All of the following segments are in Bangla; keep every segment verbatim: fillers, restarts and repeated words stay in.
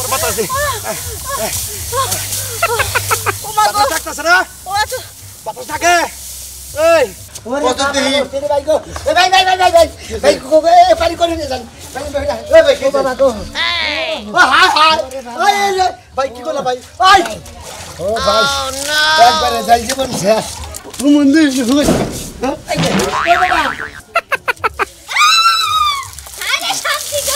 তোমার বাতাসে ও মা গো ডাক্তার না ও আচ্ছা বাতাস থাকে এই কত দেহি ভাই গো ভাই ভাই ভাই ভাই ভাই ভাই গো এ পারি করে নিয়ে যান ভাই ভাই ভাই ভাই ও বাবা গো ও হাই হাই ওই ভাই কি করলা ভাই আই ও ভাই একবারে যাই জীবন শেষ ও মন্দির হুই হ্যাঁ এই বাবা আরে শান্তি গো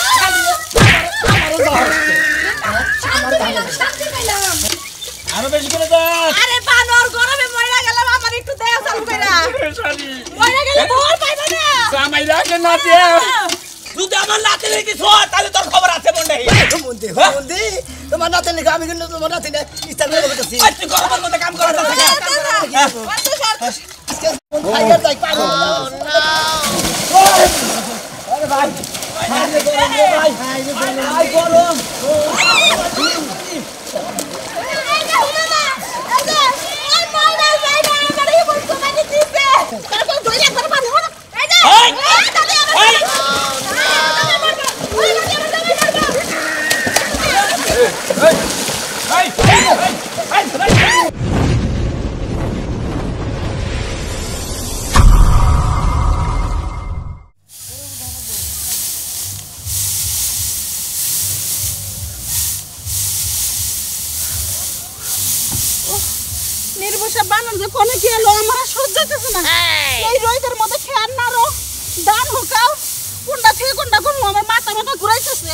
আরো বেশি করে দাও আরে বানর গরমে মইরা গেলাম আমার একটু দেয়া চালু কইরা শালি মইরা গেলে ভোর পাইবা না সামাইরা কে না দে যদি আমার নাতে লেগে ছো তাহলে তোর খবর আছে মন্ডে মন্ডে মন্ডে তোমার নাতে লেগে আমি কিন্তু তোমার নাতে না ইস্তার করে বলতেছি তুই গরমের মধ্যে কাম করা থাকে আজকে ফাইয়ার যাই পাবো আরে ভাই আরে গরম রে ভাই ভাই গরম নির্বসা বানর যে কোনে কি এলো আমার সহ্য হইতেছে না এই রোদের মধ্যে খেয়ার না রো দান হুকাও কোনটা থেকে কোনটা কোন আমার মাথা মাথা ঘুরাইতেছে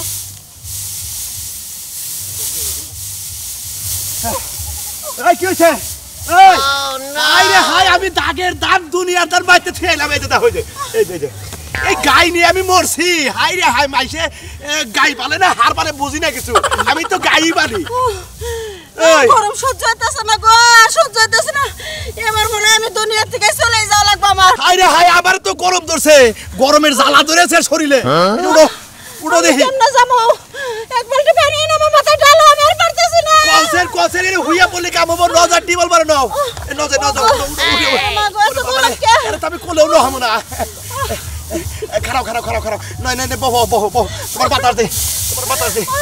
এই কি হইছে এই আইরে হাই আমি দাগের দাগ দুনিয়ার দান বাইতে থেলাম এই দাদা হইছে এই এই এই গাই নিয়ে আমি মরছি হাই রে হাই মাইসে গাই পালে না হার পালে বুঝি না কিছু আমি তো গাই বানি গরম সহ্য হইতেছে না গো সহ্য হইতেছে না এবার মনে আমি দুনিয়া থেকে চলে যাওয়া লাগবে আমার হাই রে হাই আবার তো গরম ধরছে গরমের জ্বালা ধরেছে শরীরে উড়ো উড়ো দেখি কেমনে যাবো এক বালতি পানি এনে আমার মাথায় ঢালো আমি আর পারতেছি না কলসের কলসের এর হুইয়া পড়লে কাম হবে নজর টিবল মারো নাও নজর নজর মা গো তো গরম কে আরে তুমি কোলেও নো হামো না খারাপ খারাপ খারাপ খারাপ নয় নয় বহ বহ বহ তোমার বাতাস দে তোমার বাতাস দে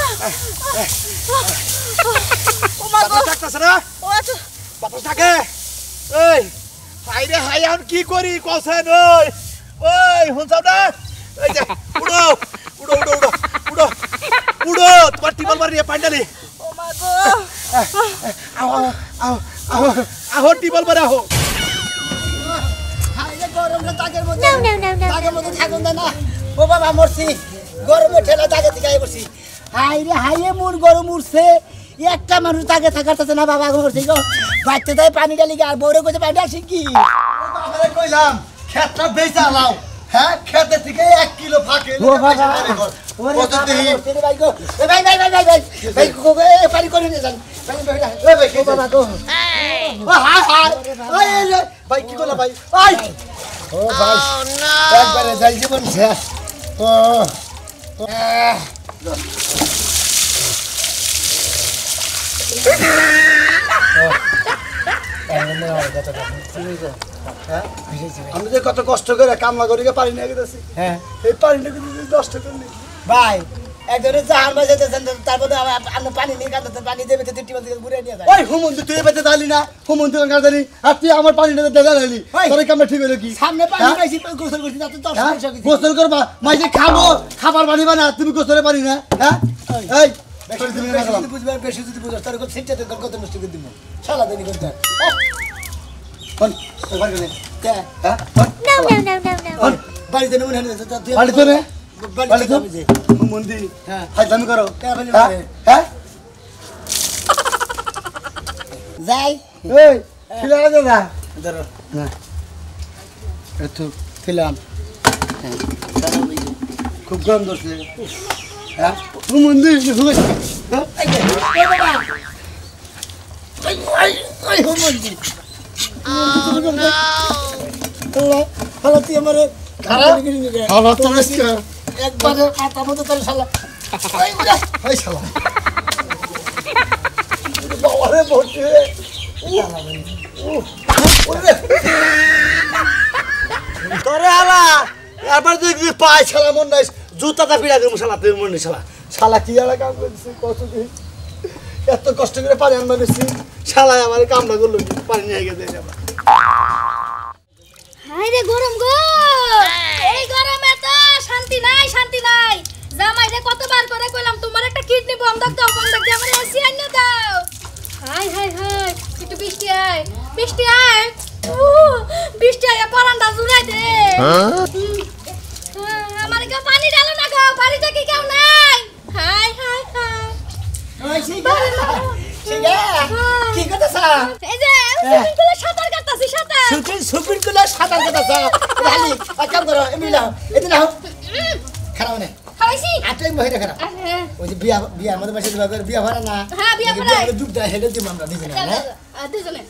ও মা গো ডাক্তার না ও আচ্ছা বাতাস থাকে এই হাই রে হাই আমি কি করি কলসেন ওই ওই হুনছাও না এই যে উড়ো উড়ো উড়ো উড়ো উড়ো উড়ো তোমার টিবল মারি পান্ডালি ও মা গো আও আও আও আও টিবল মারা হো হাই রে গরমে দাগের মধ্যে নাও নাও নাও দাগের মধ্যে থাকুন না ও বাবা মরছি গরমে ঠেলা দাগে থেকে আই পড়ছি হাই রে হাই এ মোর গরম উঠছে একটা মানুষ দাগে থাকারতেছে না বাবা মরছি গো বাইতে তাই পানি ডালি আর বড় কইতে পানি আসি কি বাবারে কইলাম ক্ষেতটা বেচা লাও হ্যাঁ খেতে থেকে এক কিলো ফাঁকে ও বাবা কত দেহি ভাই গো এ ভাই ভাই ভাই ভাই ভাই গো এ পারি করে নিয়ে যান ভাই ভাই এ ভাই ও বাবা গো ও হাই হাই ওই ভাই কি করলা ভাই আই ও ভাই একবারে যাই জীবন শেষ ও আমি যে কত কষ্ট করে কামলা করি পানি নিয়ে গেছি হ্যাঁ এই পানিটা কিন্তু নষ্ট করিনি ভাই একজনের জাহান বাজে তারপরে আমরা পানি নিয়ে কাঁদতে পানি দেবে তো টিপল থেকে ঘুরে নিয়ে যায় ওই হুমন্ত তুই বেঁচে দালি না হুমন্ত কাঁদা জানি আর তুই আমার পানিটা দেখা জানি তোর কামটা ঠিক হলো কি সামনে পানি পাইছি গোসল করছি না তুই তো সমস্যা কি গোসল করবা মাইজে খাবো খাবার পানি বানা তুমি গোসলে পানি না হ্যাঁ এই বেশি তুমি না গেলাম বুঝবার বেশি যদি বুঝাস তার কত সিটতে তোর কত নষ্ট করে দিব শালা দেনি করতে কোন ওভার গেলে কে হ্যাঁ না না না না না বাড়িতে মনে হয় তুই বাড়িতে রে বাড়িতে আমি যে মন্দির হ্যাঁ হাজামি করো হ্যাঁ যাই এই খিলা দে না ধরো না এতো খিলাম হ্যাঁ খুব গরম দছে হ্যাঁ তুমি মন্দির হুই হ্যাঁ এই বাবা এই এই মন্দির আল্লাহ আল্লাহ তুই আমারে খারাপ খারাপ তো আজকে একবারে মাথা মতো তোর শালা ওই ওরে ওই শালা বাবারে বসে ওরে তোরে আলা এবার দেখবি পায় শালা মন নাই জুতাটা পিড়া গেম শালা তুই মন নাই শালা শালা কি আর কাম করছিস কতদিন এত কষ্ট করে পানি আনবা দিছি শালায় আমার কামনা করলো পানি নিয়ে গেছে আবার হাই রে গরম গো এই গরমে তো শান্তি নাই শান্তি নাই জামাই রে কতবার করে কইলাম তোমার একটা কিডনি বন্ধক দাও বন্ধক দিয়ে আমার এসি আইনা দাও হাই হাই হাই একটু বৃষ্টি আয় বৃষ্টি আয় বৃষ্টি আয় পরান্ডা জুড়াই দে আমার গা পানি ডালো না গো বাড়িতে কি কেউ নাই হাই হাই হাই ওই শিগা শিগা কি করতেছ এই যে সুইমিং পুলে সাঁতার কাটতাছি সাঁতার সুপিন সুপিন কুলা সাঁতার কাটতেছ রালি কাম করো এমিলা এদিন নাও খারাপ না খাইছি আটাই মহিলা খারাপ ওই যে বিয়া বিয়া আমাদের বাসায় বিয়া করে বিয়া ভরা না হ্যাঁ বিয়া ভরা বিয়া দুধটা হেলে দিম আমরা দুজনে হ্যাঁ দুজনে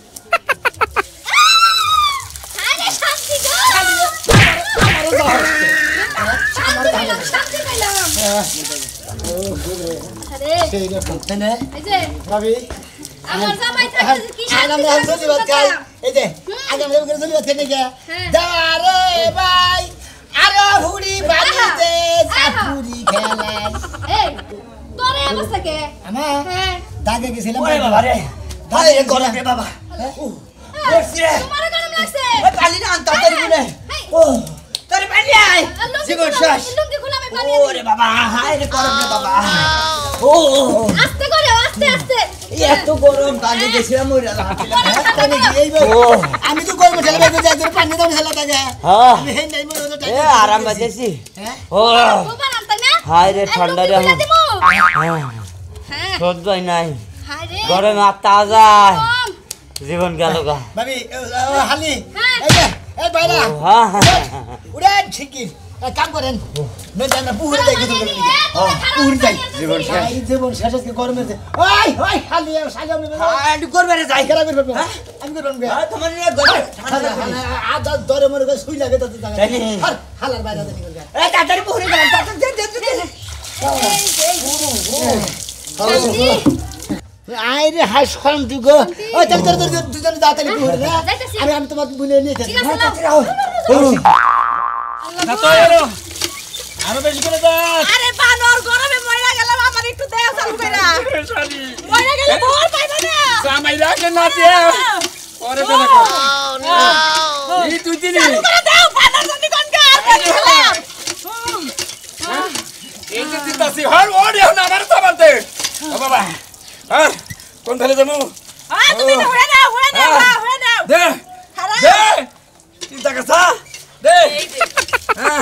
আরে শান্তি গো আমারও দাও আমার শান্তি পাইলাম ও গুরে আরে সেই রকম না এই যে ভাবি আমার জামাই থাকে কি শান্তি আমরা জলিবাত খাই এই যে আগে আমরা করে জলিবাত খেতে গিয়া দারে ভাই আরো হুড়ি বাড়িতে জাপুরি খেলাই এই তোরে অবস্থা কে আমার হ্যাঁ দাগে গেছিলাম ওরে বাবা রে ভাই গরম রে বাবা বসছি রে তোমার গরম লাগছে ওই পানি না আনতা তোর বলে ও তোর পানি আই জীবন শেষ লুঙ্গি খুলে আমি পানি ওরে বাবা হায় রে গরম রে বাবা ও আস্তে করে আস্তে আস্তে এত গরম পানি গেছিলাম মইরা পানি এই আমি তো গরম ঠেলা বাইতে যাই তোর পানি দাও ঠেলা দাগে আমি হেন নাই মনে হতো এ আরাম বাজেছি হ্যাঁ ও তোমার আনতা না হায় রে ঠান্ডা রে হ্যাঁ হ্যাঁ সহ্যই নাই হায় রে গরমে আর তাজা জীবন গেল গা ভাবি হালি এই যে এই বাইরা হ্যাঁ উড়েন ঠিকই কাম করেন নই আমরা পুকুরে যাই গোসল করতে হ্যাঁ পুকুরে যাই জীবন শেষ জীবন শেষ আজকে গরমে ওই ওই হালি সাজা আমি আই করবে রে যাই কেরা করব আমি করব হ্যাঁ তোমার নিয়ে গরম ঠান্ডা আদা দরে মরে গেছে শুই লাগে তাতে জায়গা হাল হালার বাইরে যাই নিকল এ তাড়াতাড়ি পুকুরে যাই তাড়াতাড়ি দে দে আইরে হাই শান্তি গো ওই চল চল চল দুজন দাঁতালি পুকুরে না আমি আমি তোমাকে বলে নিয়ে যাচ্ছি না তো এলো আরো বেশি করে দাও আরে বানর গরমে মইরা গেলাম আমার একটু দেও চালু কইরা মইরা গেলে ভোর পাইবা না জামাই রাখে না দে পরে তো দেখো এই তুই দিলি চালু করে দাও বানর জানি কোন কা আর গেলাম এই যে দিতাছি হর ওরে না আমার তো বলতে ও বাবা হ্যাঁ কোন ফেলে যাবো আ তুমি তো হয়ে নাও হয়ে নাও হয়ে নাও দে দে চিন্তা করছা দে হ্যাঁ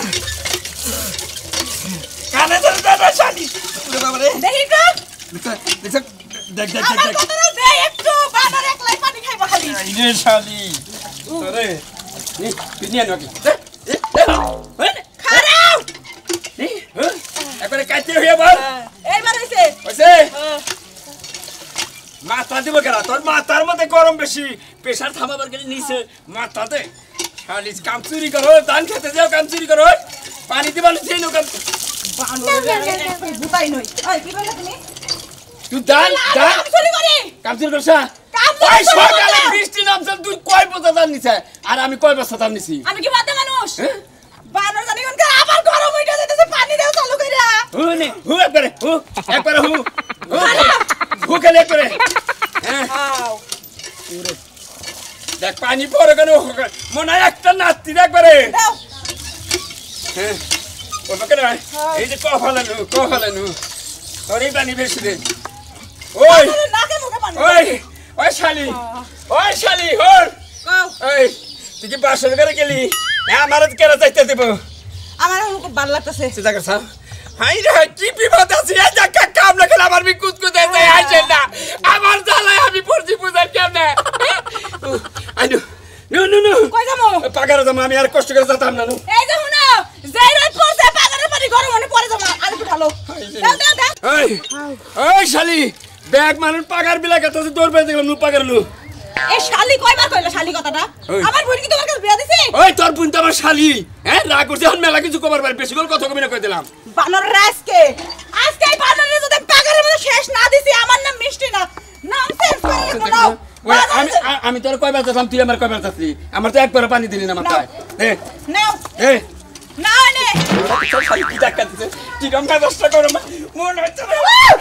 কানে ধরে দে শালি ওরে বাবা রে দেখি তো দেখ দেখ দেখ আমার দেখ কথাটা দে একটু বানর একলাই পানি খাইবা খালি এই রে শালি তোরে নি পিনিয়া নাকি খারাপ নি একবারে কাটতে হইয়া বল এইবার হইছে হইছে মাথা দিব কেন তোর মাথার মধ্যে গরম বেশি প্রেসার থামাবার গেলে নিচে মাথাতে শালি কাম চুরি করো ধান খেতে যাও কাম চুরি করো পানি দিবার সেই লোক বুতাই নই ওই কি বললা তুমি তুই ধান ধান চুরি করি কাম চুরি করছ ওই সকালে বৃষ্টি নামছে তুই কয় বস্তা ধান নিছে আর আমি কয় বস্তা ধান নিছি আমি কি বাদে মানুষ বানর জানি কোন কা আবার গরম হইতা যাইতেছে পানি দাও চালু কইরা হু নে হু একবারে হু একবারে হু হু খেলে একবারে হ্যাঁ দেখ পানি পরে কেন মনে হয় একটা নাতি একবারে দাও হ্যাঁ ও কেন এই যে কফালানু কফালানু তোর এই পানি বেশি দে ওই নাকে মুখে পানি ওই ওই শালি ওই শালি হর কও ওই তুই কি বাসর করে গেলি আমার কেন চাইতে দেব আমার খুব ভালো লাগতেছে চিন্তা করছ হাই রে কি বিপদ আছে এই জায়গা কাম না খেলে আমার বি কুতকুত যায় আইছে না আমার জ্বালায় আমি পড়ছি বুঝার কেমনে আইনু নো নো নো কই যামু পাগারে যাম আমি আর কষ্ট করে যেতাম না এই যে শুনো যেই রাত পড়ছে পাগারের পানি গরম হলে পরে যাবো আর একটু ভালো দাও দাও দাও ওই ওই শালি ব্যাগ মানুষ পাগার বিলা কথা দৌড় পেয়ে দেখলাম নু পাগার নু এই শালি কয়বার কইলো শালি কথাটা ওই। আমার বোন কি তোমার কাছে বিয়া দিছে ওই তোর বোন তো আমার শালি হ্যাঁ রাগ করছে এখন মেলা কিছু কবার পারে বেশি করে কথা কবি না কই দিলাম বানর রাজকে আজকে এই বানরের যদি পাগারের মধ্যে শেষ না দিছি আমার নাম মিষ্টি না নাম চেঞ্জ করে রাখবো নাও ওই আমি আমি তোর কয়বার যাচ্লাম তুই আমার কয়বার যাচ্লি আমার তো একবার পানি দিলি না মাথায় দে নাও দে না নে শালি কি টাকা দিছে কিরম ব্যবস্থা করো মা মনে হচ্ছে না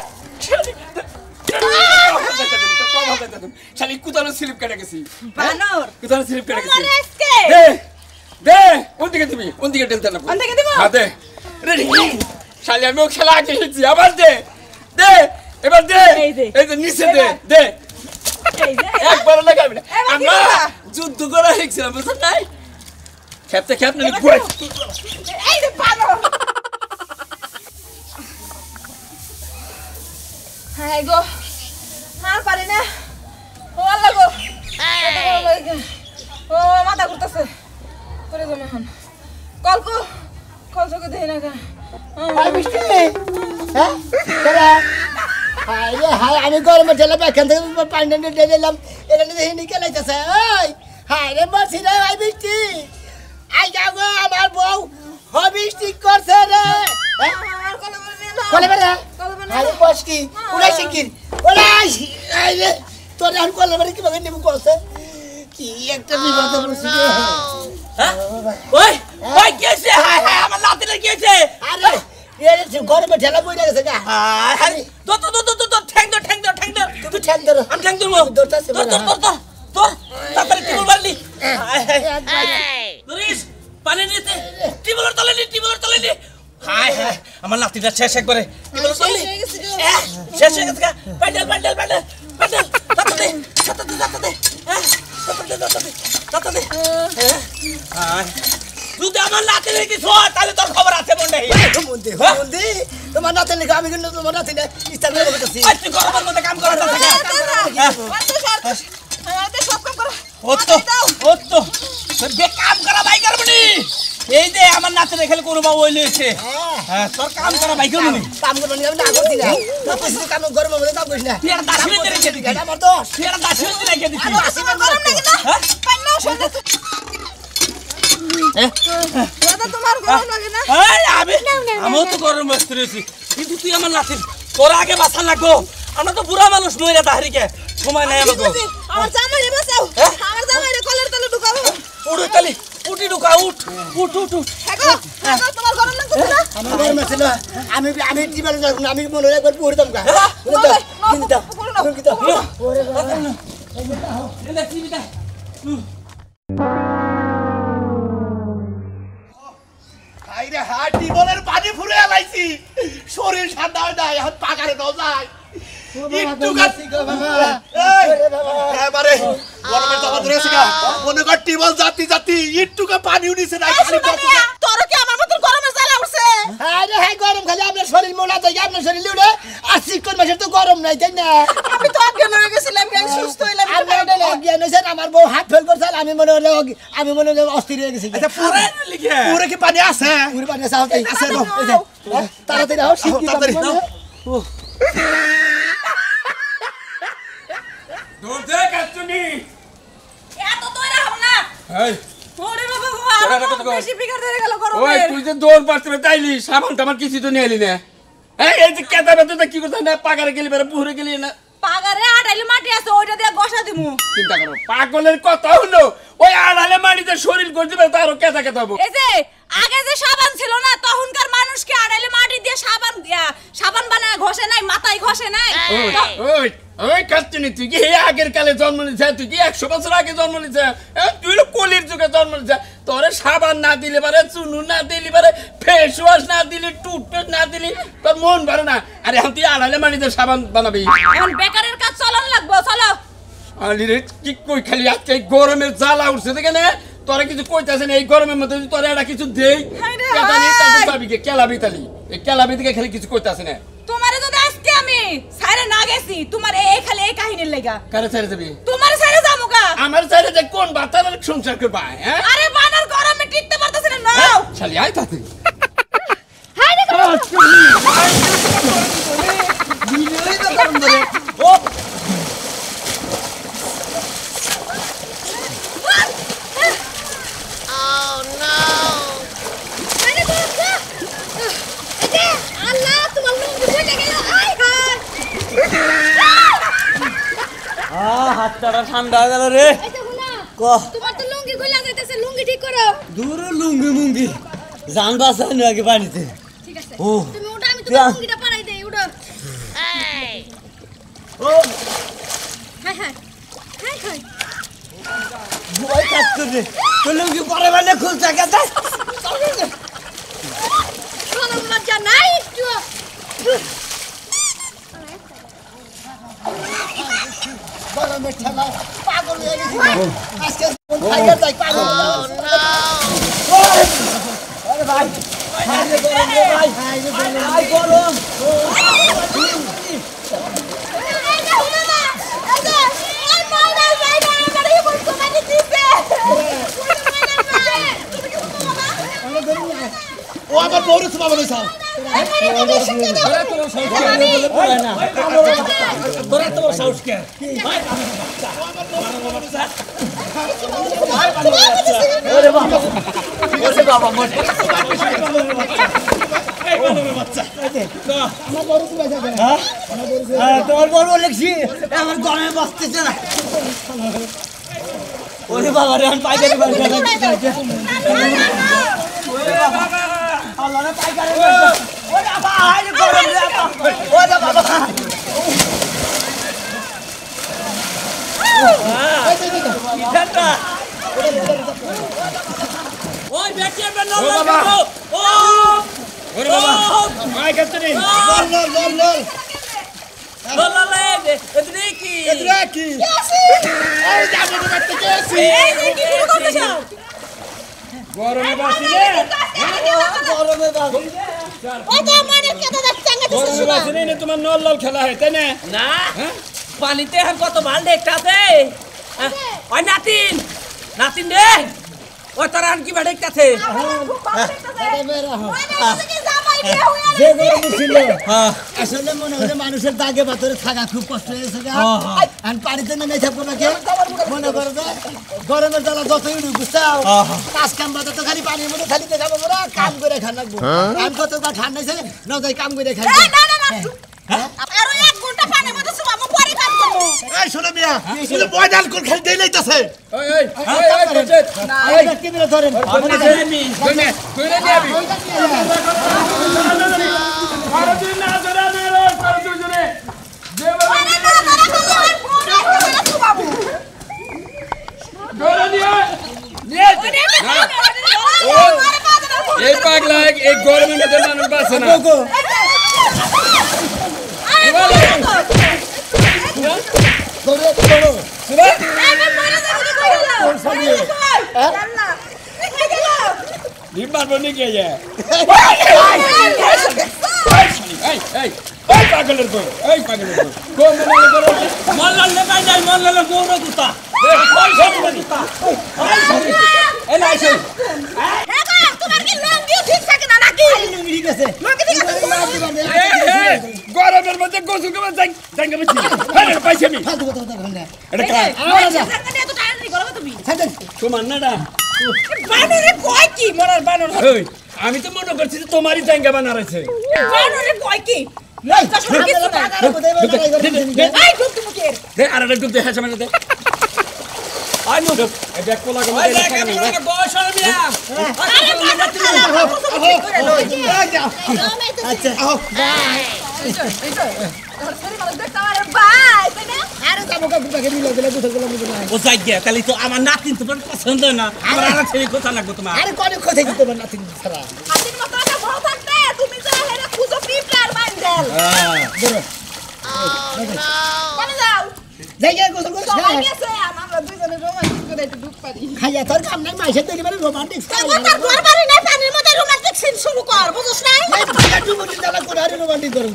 শালি কুতানো স্লিপ কেটে গেছি বানর কুতানো স্লিপ কেটে গেছি তোমার আজকে দে দে কোন দিকে দিবি কোন দিকে টেলতে না কোন দিকে দিব? হ্যাঁ দে রেডি শালি আমি ও খেলা আগে হেছি আবার দে দে এবার দে এই দে। এই যে নিচে দে দে এই যে একবার লাগাবি না এবার কি আমরা করবা? যুদ্ধ করা হেছিলাম বুঝছ নাই খেপতে খেপ না পুরো এই যে বানর হাই গো আর পারি না ও আল্লাহ গো ও মাথা ঘুরতেছে করে যাবে এখন কলকো কল চোখে দেই না হাই মিষ্টি হ্যাঁ দাদা হাই রে হাই আমি গরমে ঠেলে এখান থেকে পানি টানি দিয়ে দিলাম এটা নিয়ে হিন্দি খেলাইতেছে ওই হাই রে বলছি রে হাই মিষ্টি আই যাবো আমার বউ হবিষ্টি করছে রে কলে বেড়া হাই রে বস কি উড়াই শিখির উড়াই হাই রে তোর আর কলে বেড়া কি ভাবে নেবো করছে কি একটা বিপদে পড়ছি রে ওই ওই কি হইছে হায় হায় আমার লাতিলে কি হইছে আরে এ গরমে ঠেলা বইরা গেছে গা হায় হায় তো তো তো তো তো ঠ্যাং দো ঠ্যাং দো ঠ্যাং দো তুই ঠেল ধরো আমি ঠ্যাং দো দৌড়তাছে তো তো তো তো তাড়াতাড়ি টিবল মারলি হায় হায় দরিস পানি নিতে টিবলের তলে নি টিবলের তলে নি হায় হায় আমার লাতিটা শেষ একবারে টিবলের তলে শেষ হয়ে গেছে প্যান্ডেল প্যান্ডেল প্যান্ডেল প্যান্ডেল তাড়াতাড়ি তাড়াতাড়ি তাড়াতাড়ি হ্যাঁ তাড়াতাড়ি তাড়াতাড়ি তাড়াতাড়ি হায় যদি আমার নাতে রেখে শো তাহলে তোর খবর আছে মন্ডে মন্দি মন্দি তোমার নাতে লিখা আমি কিন্তু তোমার নাতে না ইস্তার করে বলতেছি আজ তুই গরমের মধ্যে কাম করা থাকে আমাদের সব কাম করো ও তো ও তো তোর বে কাম করা ভাই করবনি এই যে আমার নাতে রেখে কোনো বা ওই লইছে হ্যাঁ তোর কাম করা ভাই করবনি কাম করব না আমি না করছি না তুই কিছু কাম গরমের মধ্যে কাম করিস না তুই আর দশ মিনিট রেখে দিবি এটা আমার দোষ তুই আর দশ মিনিট রেখে দিবি আমার গরম লাগে না হ্যাঁ পান্না শুনতে দাদা তোমার গরম লাগে না এই আমি আমিও তো গরম বসতে রয়েছি কিন্তু তুই আমার নাতি তোর আগে বাসা লাগো আমরা তো বুড়া মানুষ নইরা তাহারিকে সময় নাই আমাকে আমার জামাই বাঁচাও আমার জামাই রে কলের তলে ঢুকাবো উড়ে তালি উঠি ঢুকা উঠ উঠ উঠ উঠ হ্যাগো হ্যাগো তোমার গরম লাগছে না আমার গরম আছে না আমি আমি টিবারে যাব না আমি মনে একবার পড়ে দাম গা কিন্তু দাও কিন্তু দাও ওরে বাবা এলা টিভিটা আইরে হাটি বলের পানি ফুরে আলাইছি শরীর ঠান্ডা হয় না এখন পাকারে দাও যায় একটু গাছি গো বাবা এই এবারে গরমের তো ধরে আছে গা মনে কর টিবল জাতি জাতি একটু কা পানি উনিছে না খালি বসে তোর কি আমার মতন গরমে জ্বালা উঠছে আরে হাই গরম খালি আপনার শরীর মোলা যায় আপনার শরীর লিউড়ে আসি কোন মাসে তো গরম নাই তাই না আমি তো অজ্ঞান হয়ে গেছিলাম আমি সুস্থ হইলাম আমি মনে হলো অজ্ঞান হয়েছে আমার বউ হাত ফেল করছে আমি মনে হলো আমি মনে হলো অস্থির হয়ে গেছি আচ্ছা পুরে লিখে পুরে কি পানি আছে পুরো পানি সাহতে আছে দাও তাড়াতাড়ি আও শীত কি তাড়াতাড়ি দাও দৌড় দে কাটুনি এত দইরা হব না এই ওরে বাবা তোরা কত গো কর? বেশি বিগার ধরে গেল ওই গরমে তুই যে দৌড় পারতে তাইলি সাবান টামান কিছু তো নিয়ে এলি না এই এই যে কেদা বেদা কি করছ না পাগারে গেলি বেরে পুরে গেলি না পাগারে আটাইলে মাটি আছে ওইটা দিয়ে বসা দিমু চিন্তা করো পাগলের কথা হলো ওই আড়ালে মাটিতে শরীর করে দিবে তারও কেদা কেদা হবো এই যে আগে যে সাবান ছিল না তখনকার মানুষকে আড়াইলে মাটি দিয়ে সাবান দিয়া সাবান বানায় ঘষে নাই মাথায় ঘষে নাই ওই ওই ওই কাটছিনি তুই কি এই আগের কালে জন্ম নিছে তুই কি একশো বছর আগে জন্ম নিছে তুই তো কলির যুগে জন্ম নিছে তোরে সাবান না দিলে পারে চুনু না দিলে পারে ফেস ওয়াশ না দিলে টুথপেস্ট না দিলি তোর মন ভরে না আরে এখন তুই আড়ালে মাটিতে সাবান বানাবি এখন বেকারের কাজ চলন লাগবো চলো আলি রে কি কই খালি আজকে এই গরমের জ্বালা উঠছে দেখে না তোরা কিছু কইতাছে না এই গরমের মধ্যে যদি তোরা এটা কিছু দেই হায় রে কেদানি হায়। তাহলে পাবি কে কেলাবি তালি এই কেলাবি থেকে খালি কিছু কইতাছে না তোমারে যদি আজকে আমি সাইরে না গেছি তোমার এই খালি এই কাহিনীর লাগা কারে ছেড়ে যাবি তোমার সাইরে যামুগা আমার ছেড়ে যে কোন বাতার সংসার করবা হ্যাঁ আরে বানার গরমে টিকতে পারতেছ না নাও শালি আয় তাতে হাই রে ও আরে বাবা এতে আল্লাহ তোমার লুঙ্গি পড়ে গেল আই হায় আ হাতটা ঠান্ডা হয়ে গেল রে এই দেখো না ক তোমার তো লুঙ্গি খুলে যাইতেছে লুঙ্গি ঠিক করো দূর লুঙ্গি মুঙ্গি জান বাঁচানো আগে পানিতে ঠিক আছে ও। তুমি ওটা আমি যা। তোমার মুঙ্গিটা পাড়াই দেই উঠো ও হাই হাই হাই হাই ভয় কাটতো রে তোর লুঙ্গি পরে মানে খুল থাকে তাই শরম লজ্জা নাই একটু গরমের ঠেলা পাগল হয়ে গেছি আজকে ফাইয়ার যাই পাগল আরে ভাই ভাই রে গরম রে ভাই ভাই গরম এই যে হুনা না এই যে এই মাইনা যাই না আমার এই বলতো মানে দিতে ও আমার বউরে সুমা বানাইছা তোরা তো সাহস কে না তোরা তো সাহস কে ওরে বাবা ওরে বাবা মরে এই বানরের বাচ্চা আমার বড় তুমি যাবে হ্যাঁ তোর বড় লিখছি আমার গরমে বসতেছে না ওরে বাবা রে আমি পাইকারি বাড়ি যাচ্ছি ওরে বাবা আল্লাহ রে পাইকারি বাড়ি ওরে বাবা হাই রে গরম রে বাবা ওরে বাবা ঠান্ডা ওই ব্যক্তি আমরা নল করব ও ওরে বাবা মাই কাছে নে লল লল লল লল নল লে এদিকে কি এদিকে কি এই যাবো তো দেখতে গেছি এই যে কি শুরু করতেছ গরমে বাসিলে গরমে বাবা ও তো মানে কেটে যাচ্ছে না গরমে বাসিলে নে তোমার নল লল খেলা হয় তাই না না পানিতে আর কত ভাল দেখতে আছে ওই নাতিন নাতিন রে ওই তোর আর কি দেখতে আছে যে গরম ছিল আসলে মনে হয় মানুষের দাগে পাথরে থাকা খুব কষ্ট হয়েছে আর পানিতে নেমে থাকবো নাকি মনে করো যে গরমের জ্বালা যতই উঠুক বুঝছাও কাজ কাম বাদে তো খালি পানির মধ্যে খালি দেখাবো বড় কাম করে খান লাগবো আমি কতবার ঠান্ডা আছে না যাই কাম করে খাই আরো এক ঘন্টা পানির মধ্যে সুমামু পরে কাজ করব এই শোনো মিয়া বলে বয়ডাল কোন খেল দেই লাইতাছে ওই ওই ওই ওই কোচে এই ব্যক্তি মিলে ধরেন আমি কইনে কইনে নিবি আর দিন না ধরে মেরে কর দুজনে যে আরে না না না ফোন আসছে সুমামু ধরে নিয়ে নিয়ে এই পাগলা এক গরমের মধ্যে মানুষ বাসে না ধরে ধরো নিবার বনি কে যায় এই এই ওই পাগলের কই ওই পাগলের কই কোন মনে করো মল্লাল লে কাই যাই মল্লাল গৌর কুতা এ কই সব কুতা ওই সব এই নাই সব তোমার কি লঙ্গিও ঠিক থাকে না নাকি ঠিক আছে গরমের মধ্যে গোসল করে যাই যাই গে বসি আরে পাইছি আমি ফালতু কথা কথা বলনা এটা কা এত টায়ার নি গরম তুমি ছাড়েন তোমার নাডা বানরে কয় কি মরার বানর ওই আমি তো মনে করছি যে তোমারই জায়গা বানারেছে বানরে কয় কি এই টাকার মধ্যে লড়াই করছেন এই খুব তুমি কে দে আর একটা গুপ দে হাসা মানে দে আই নো এই ব্যাগ কোলা গো আরে আচ্ছা আরে যাবো কাকু কাকে দিলে দিলে গোসল করলাম না ও যাই গিয়া তাহলে তো আমার নাতিন তোমার পছন্দ না আমার আর ছেলে কথা লাগবে তোমার আরে কোনে কোথায় দিতে পার না তিন ছাড়া ধরো জায়গা গোসল করে খাইয়া তোর কাম নাই মাইসে দেখি মানে রোমান্টিক রোমান্টিক করুন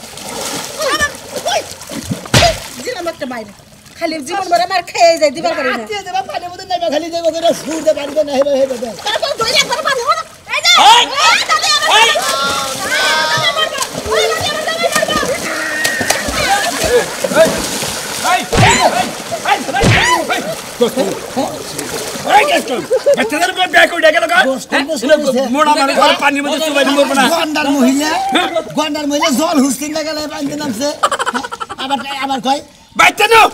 খালি জীবন ভরে মার খেয়ে যায় দিবার করে না দেবা পানির মধ্যে নাই খালি দেবো করে সুরতে পানিতে না হেবে হেবে তারপর ধরে একবার পানি হলো এই যে এই! এই বাচ্চাদের উপর ব্যাগ উঠে গেল গা মোড়া মানে ঘর পানির মধ্যে চুবাই দিব না গন্ডার মহিলা গন্ডার মহিলা জল হুস্তিন লাগালে পানিতে নামছে আবার আবার কয় বাচ্চা নো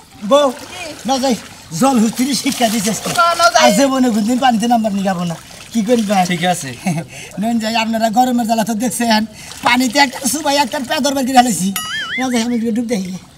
বউ না যাই জল হুস্তিনি শিক্ষা দিচ্ছে আর জীবনে কোনদিন পানিতে নাম্বার নিগাবো না কি করি ভাই ঠিক আছে নুন যাই আপনারা গরমের জ্বালা তো দেখছেন পানিতে একটা সুবাই একটা পেদর বের করে হালাইছি না যাই আমি একটু ডুব দেখি